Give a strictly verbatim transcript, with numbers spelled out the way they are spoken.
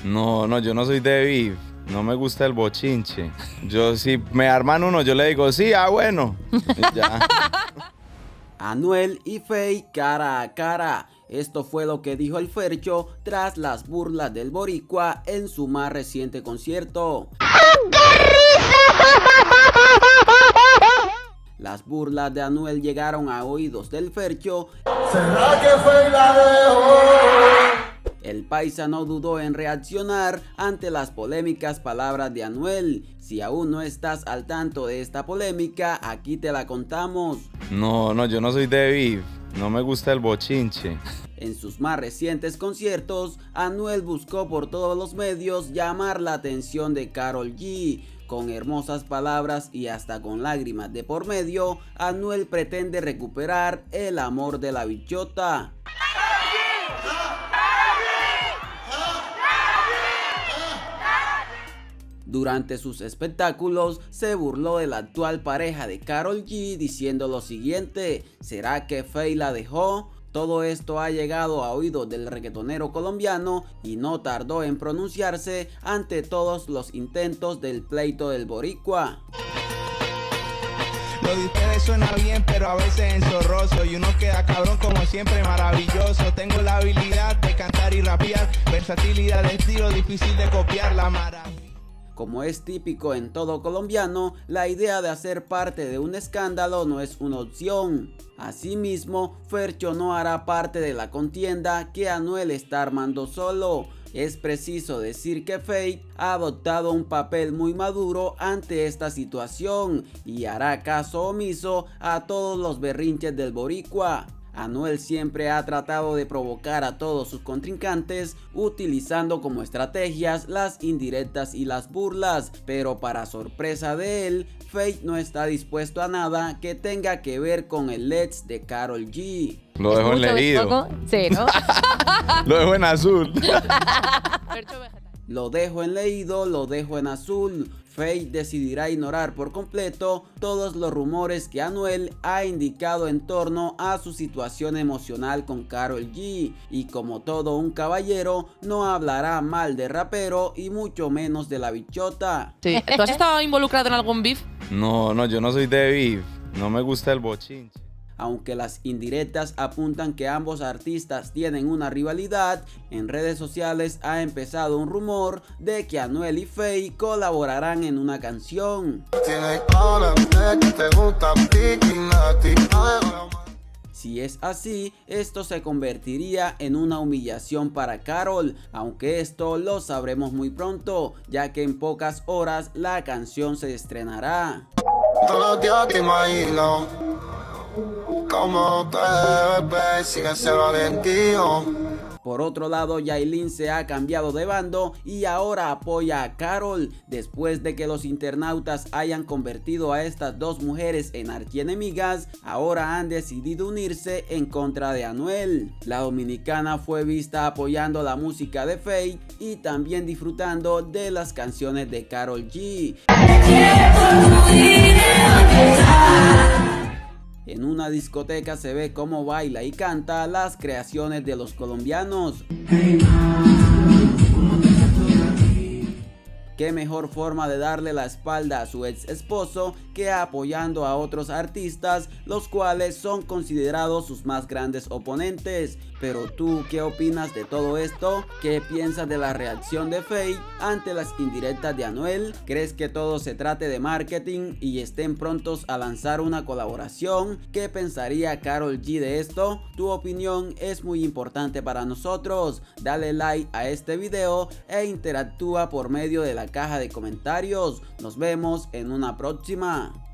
No, no, yo no soy de beef. No me gusta el bochinche. Yo, si me arman uno, yo le digo, sí, ah, bueno. Y ya. Anuel y Feid cara a cara. Esto fue lo que dijo el Fercho tras las burlas del boricua en su más reciente concierto. Las burlas de Anuel llegaron a oídos del Fercho. ¿Será que Feid la dejó? El paisa no dudó en reaccionar ante las polémicas palabras de Anuel. Si aún no estás al tanto de esta polémica, aquí te la contamos. No, no, yo no soy de beef. No me gusta el bochinche. En sus más recientes conciertos, Anuel buscó por todos los medios llamar la atención de Karol G. Con hermosas palabras y hasta con lágrimas de por medio, Anuel pretende recuperar el amor de la bichota. Durante sus espectáculos se burló de la actual pareja de Karol G diciendo lo siguiente: ¿será que Feid la dejó? Todo esto ha llegado a oídos del reggaetonero colombiano y no tardó en pronunciarse ante todos los intentos del pleito del boricua. Lo de ustedes suena bien, pero a veces enzorroso. Y uno queda cabrón como siempre, maravilloso. Tengo la habilidad de cantar y rapear, versatilidad de estilo, difícil de copiar, la maravilla. Como es típico en todo colombiano, la idea de hacer parte de un escándalo no es una opción. Asimismo, Fercho no hará parte de la contienda que Anuel está armando solo. Es preciso decir que Feid ha adoptado un papel muy maduro ante esta situación y hará caso omiso a todos los berrinches del boricua. Anuel siempre ha tratado de provocar a todos sus contrincantes utilizando como estrategias las indirectas y las burlas, pero para sorpresa de él, Feid no está dispuesto a nada que tenga que ver con el Let's de Karol G. Lo dejo en leído. Sí, ¿no? Lo dejo en azul. Lo dejo en leído, lo dejo en azul. Feid decidirá ignorar por completo todos los rumores que Anuel ha indicado en torno a su situación emocional con Karol G, y como todo un caballero no hablará mal de rapero y mucho menos de la bichota. Sí. ¿Tú has estado involucrado en algún beef? No, no, yo no soy de beef. No me gusta el bochinche. Aunque las indirectas apuntan que ambos artistas tienen una rivalidad, en redes sociales ha empezado un rumor de que Anuel y Feid colaborarán en una canción. Si es así, esto se convertiría en una humillación para Karol, aunque esto lo sabremos muy pronto, ya que en pocas horas la canción se estrenará. Todos los días te imagino cómo te ves, sigue siendo valentino. Por otro lado, Yailin se ha cambiado de bando y ahora apoya a Karol, después de que los internautas hayan convertido a estas dos mujeres en archienemigas. Ahora han decidido unirse en contra de Anuel. La dominicana fue vista apoyando la música de Feid y también disfrutando de las canciones de Karol G. En una discoteca se ve cómo baila y canta las creaciones de los colombianos. Qué mejor forma de darle la espalda a su ex esposo que apoyando a otros artistas, los cuales son considerados sus más grandes oponentes. Pero tú, ¿qué opinas de todo esto? ¿Qué piensas de la reacción de Feid ante las indirectas de Anuel? ¿Crees que todo se trate de marketing y estén prontos a lanzar una colaboración? ¿Qué pensaría Karol G de esto? Tu opinión es muy importante para nosotros. Dale like a este video e interactúa por medio de la caja de comentarios. Nos vemos en una próxima.